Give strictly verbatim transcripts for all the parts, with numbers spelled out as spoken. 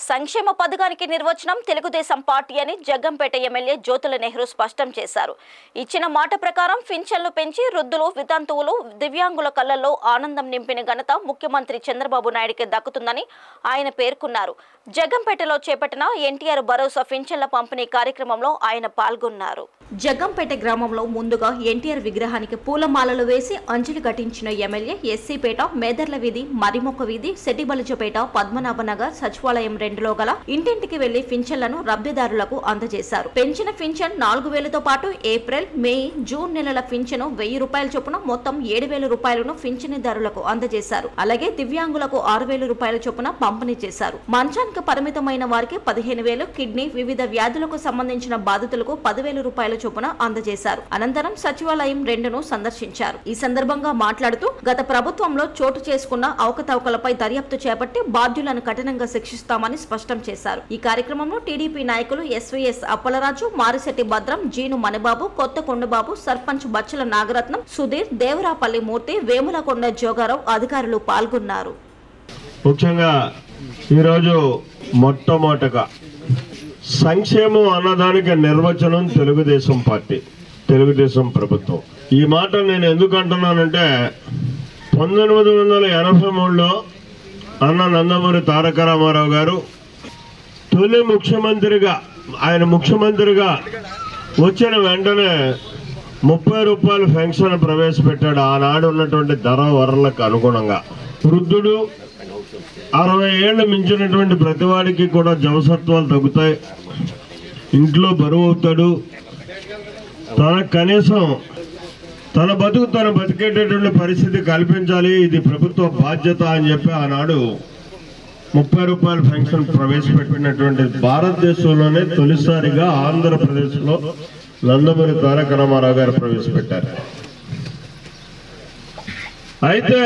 సంక్షేమ పథకానికి నిర్వచనం తెలుగుదేశం పార్టీ అని జగ్గంపేట ఎమ్మెల్యే జ్యోతుల నెహ్రూ స్పష్టం చేశారు. ఇచ్చిన మాట ప్రకారం పింఛన్లు పెంచి వృద్ధులు, వితంతువులు, దివ్యాంగుల కళ్లలో ఆనందం నింపిన ఘనత ముఖ్యమంత్రి చంద్రబాబు నాయుడుకి దక్కుతుందని ఆయన పేర్కొన్నారు. జగ్గంపేటలో చేపట్టిన ఎన్టీఆర్ భరోసా పింఛన్ల పంపిణీ కార్యక్రమంలో ఆయన పాల్గొన్నారు. జగ్గంపేట గ్రామంలో ముందుగా ఎన్టీఆర్ విగ్రహానికి పూలమాలలు వేసి అంజలి ఘటించిన ఎమ్మెల్యే ఎస్సీపేట, మేదర్ల వీధి, మరిమొక్క వీధి, సెట్టిబలిజపేట, పద్మనాభనగర్ సచివాలయం రెండులో గల ఇంటింటికి వెళ్లి పింఛన్లను లబ్ధిదారులకు అందజేశారు. పెంచిన పింఛన్ నాలుగు వేలతో పాటు ఏప్రిల్, మే, జూన్ నెలల పింఛను వెయ్యి రూపాయల చొప్పున మొత్తం ఏడు వేల రూపాయలను పింఛనిదారులకు అందజేశారు. అలాగే దివ్యాంగులకు ఆరు వేల రూపాయల చొప్పున పంపిణీ చేశారు. మంచానికి పరిమితమైన వారికి పదిహేను వేలు, కిడ్నీ, వివిధ వ్యాధులకు సంబంధించిన బాధితులకు పదివేల రూపాయల చొప్పున అందజేశారు. అనంతరం సచివాలయం రెండును సందర్శించారు. ఈ సందర్భంగా మాట్లాడుతూ గత ప్రభుత్వంలో చోటు చేసుకున్న అవకతవకలపై దర్యాప్తు చేపట్టి బాధ్యులను కఠినంగా శిక్షిస్తామని స్పష్టం చేశారు. ఈ కార్యక్రమంలో టీడీపీ నాయకులు ఎస్వీఎస్ అప్పలరాజు, మారిశెట్టి భద్రం, జీను మణిబాబు, కొత్త కొండబాబు, సర్పంచ్ బచ్చల నాగరత్నం, సుధీర్, దేవరాపల్లి మూర్తి, వేములకొండ జోగారావు అధికారులు పాల్గొన్నారు. ముఖ్యంగా ఈరోజు మొట్టమొదటగా సంక్షేమం అన్నదానికి నిర్వచనం తెలుగుదేశం పార్టీ, తెలుగుదేశం ప్రభుత్వం. ఈ మాట నేను ఎందుకు అంటున్నానంటే పంతొమ్మిది వందల ఎనభై మూడులో అన్న నందమూరి తారక రామారావు గారు తొలి ముఖ్యమంత్రిగా ఆయన ముఖ్యమంత్రిగా వచ్చిన వెంటనే ముప్పై రూపాయల పెన్షన్ ప్రవేశపెట్టాడు. ఆనాడు ఉన్నటువంటి ధర వరలకు అనుగుణంగా వృద్ధుడు, అరవై ఏళ్ళు మించినటువంటి ప్రతి వాడికి కూడా జవసత్వాలు తగ్గుతాయి, ఇంట్లో బరువు అవుతాడు, తన కనీసం తన బతుకు తను బతికేటటువంటి పరిస్థితి కల్పించాలి, ఇది ప్రభుత్వ బాధ్యత అని చెప్పి ఆనాడు ముప్పై రూపాయల పెన్షన్ ప్రవేశపెట్టినటువంటి భారతదేశంలోనే తొలిసారిగా ఆంధ్రప్రదేశ్లో నందమూరి తారక రామారావు గారు ప్రవేశపెట్టారు. అయితే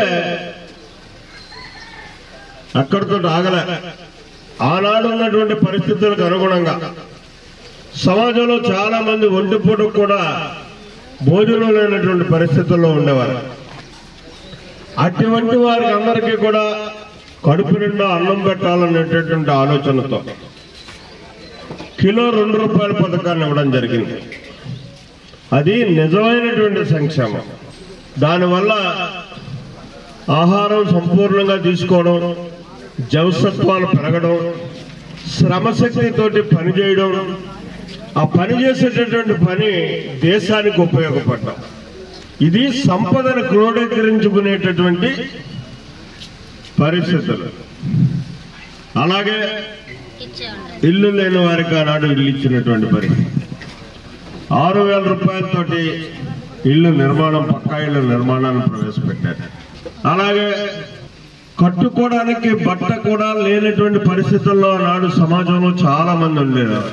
అక్కడితో ఆగలే. ఆనాడు ఉన్నటువంటి పరిస్థితులకు అనుగుణంగా సమాజంలో చాలా మంది ఒంటిపూటకు కూడా భోజనం లేనటువంటి పరిస్థితుల్లో ఉండేవారు. అటువంటి వారికి అందరికీ కూడా కడుపు నిండా అన్నం పెట్టాలనేటటువంటి ఆలోచనతో కిలో రెండు రూపాయల పథకాన్ని ఇవ్వడం జరిగింది. అది నిజమైనటువంటి సంక్షేమం. దానివల్ల ఆహారం సంపూర్ణంగా తీసుకోవడం, జవసత్వాలు పెరగడం, శ్రమశక్తితోటి పనిచేయడం, ఆ పని చేసేటటువంటి పని దేశానికి ఉపయోగపడడం, ఇది సంపదను క్రోడీకరించుకునేటటువంటి పరిస్థితులు. అలాగే ఇల్లు లేని వారికి ఆనాడు ఇల్లు ఇచ్చినటువంటి పరిస్థితి. ఆరు వేల రూపాయలతోటి ఇల్లు నిర్మాణం, పక్కా ఇళ్ల నిర్మాణాన్ని ప్రవేశపెట్టారు. అలాగే కట్టుకోవడానికి బట్ట కూడా లేనటువంటి పరిస్థితుల్లో నాడు సమాజంలో చాలా మంది ఉండేవారు.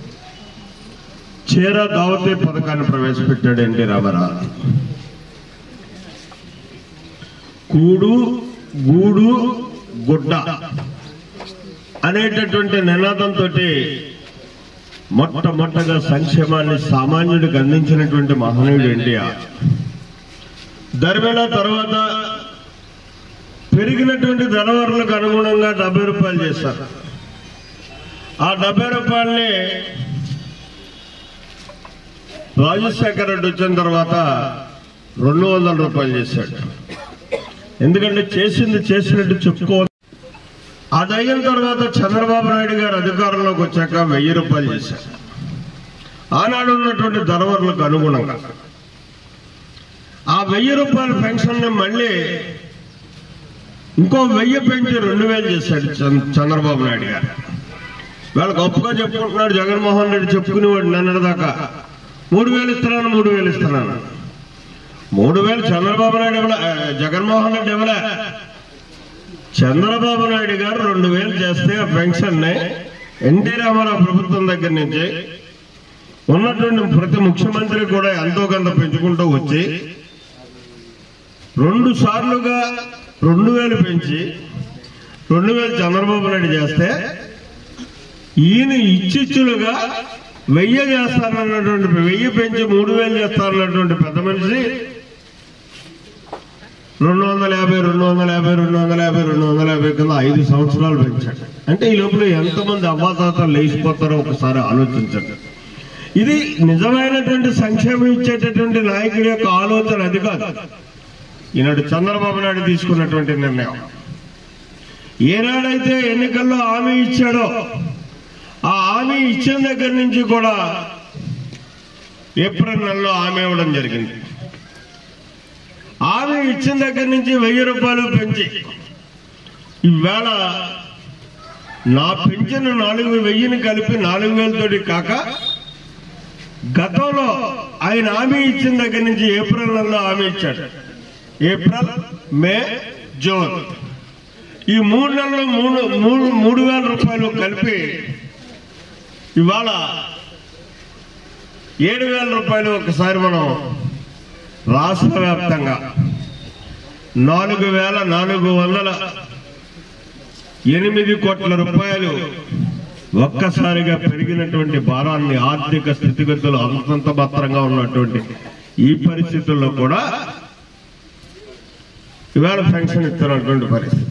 చీర దావతే పథకాన్ని ప్రవేశపెట్టాడు ఎన్టీ రామారావు. కూడు, గూడు, గుడ్డ అనేటటువంటి నినాదంతో మొట్టమొదటగా సంక్షేమాన్ని సామాన్యుడికి అందించినటువంటి మహనీయుడు ఎన్టీఆర్. ధర్మేళ తర్వాత పెరిగినటువంటి ధనవరులకు అనుగుణంగా డెబ్బై రూపాయలు చేశారు. ఆ డెబ్బై రూపాయలని రాజశేఖర రెడ్డి వచ్చిన తర్వాత రెండు వందల రూపాయలు చేశాడు. ఎందుకంటే చేసింది చేసినట్టు చెప్పుకోవాలి. అది అయిన తర్వాత చంద్రబాబు నాయుడు గారు అధికారంలోకి వచ్చాక వెయ్యి రూపాయలు చేశారు. ఆనాడు ఉన్నటువంటి ధనవరులకు అనుగుణంగా ఆ వెయ్యి రూపాయల పెన్షన్ ని మళ్ళీ ఇంకో వెయ్యి పెంచి రెండు వేలు చేశాడు చంద్రబాబు నాయుడు గారు. వాళ్ళ గొప్పగా చెప్పుకుంటున్నాడు జగన్మోహన్ రెడ్డి, చెప్పుకునేవాడు నిన్నటిదాకా మూడు వేలు ఇస్తున్నాను మూడు వేలు ఇస్తున్నాను మూడు వేలు చంద్రబాబు నాయుడు ఇవ్వలే, జగన్మోహన్ రెడ్డి ఇవ్వలే. చంద్రబాబు నాయుడు గారు రెండు వేలు చేస్తే ఆ పెన్షన్ ని ఎన్టీ రామారావు ప్రభుత్వం దగ్గర నుంచి ఉన్నటువంటి ప్రతి ముఖ్యమంత్రి కూడా ఎంతో కొంత పెంచుకుంటూ వచ్చి రెండు సార్లుగా రెండు వేలు పెంచి రెండు వేలు చంద్రబాబు నాయుడు చేస్తే ఈయన ఇచ్చిచ్చులుగా వెయ్యి చేస్తానన్నటువంటి వెయ్యి పెంచి మూడు వేలు చేస్తానన్నటువంటి పెద్ద మనిషి రెండు వందల యాభై రెండు వందల యాభై రెండు వందల యాభై రెండు వందల యాభై కింద ఐదు సంవత్సరాలు పెంచాడు. అంటే ఈ లోపల ఎంతమంది అవ్వాతాతలు లేచిపోతారో ఒకసారి ఆలోచించండి. ఇది నిజమైనటువంటి సంక్షేమం ఇచ్చేటటువంటి నాయకుడి యొక్క ఆలోచన అది కాదు. ఈనాడు చంద్రబాబు నాయుడు తీసుకున్నటువంటి నిర్ణయం. ఏనాడైతే ఎన్నికల్లో హామీ ఇచ్చాడో ఆ హామీ ఇచ్చిన దగ్గర నుంచి కూడా ఏప్రిల్ నెలలో హామీ ఇవ్వడం జరిగింది. హామీ ఇచ్చిన దగ్గర నుంచి వెయ్యి రూపాయలు పెంచి ఈవేళ నా పెంచిన నాలుగు వెయ్యిని కలిపి నాలుగు వేలతోటి కాక గతంలో ఆయన హామీ ఇచ్చిన దగ్గర నుంచి ఏప్రిల్ నెలలో హామీ ఇచ్చాడు. ఏప్రిల్, మే, జూన్ ఈ మూడు నెలలు మూడు మూడు మూడు వేల రూపాయలు కలిపి ఇవాళ ఏడు వేల రూపాయలు ఒకసారి మనం రాష్ట్ర వ్యాప్తంగా నాలుగు వేల నాలుగు వందల ఎనిమిది కోట్ల రూపాయలు ఒక్కసారిగా పెరిగినటువంటి భారాన్ని ఆర్థిక స్థితిగతులు అంతంత భద్రంగా ఉన్నటువంటి ఈ పరిస్థితుల్లో కూడా ఇవాళ పెన్షన్ ఇస్తున్నటువంటి పరిస్థితి.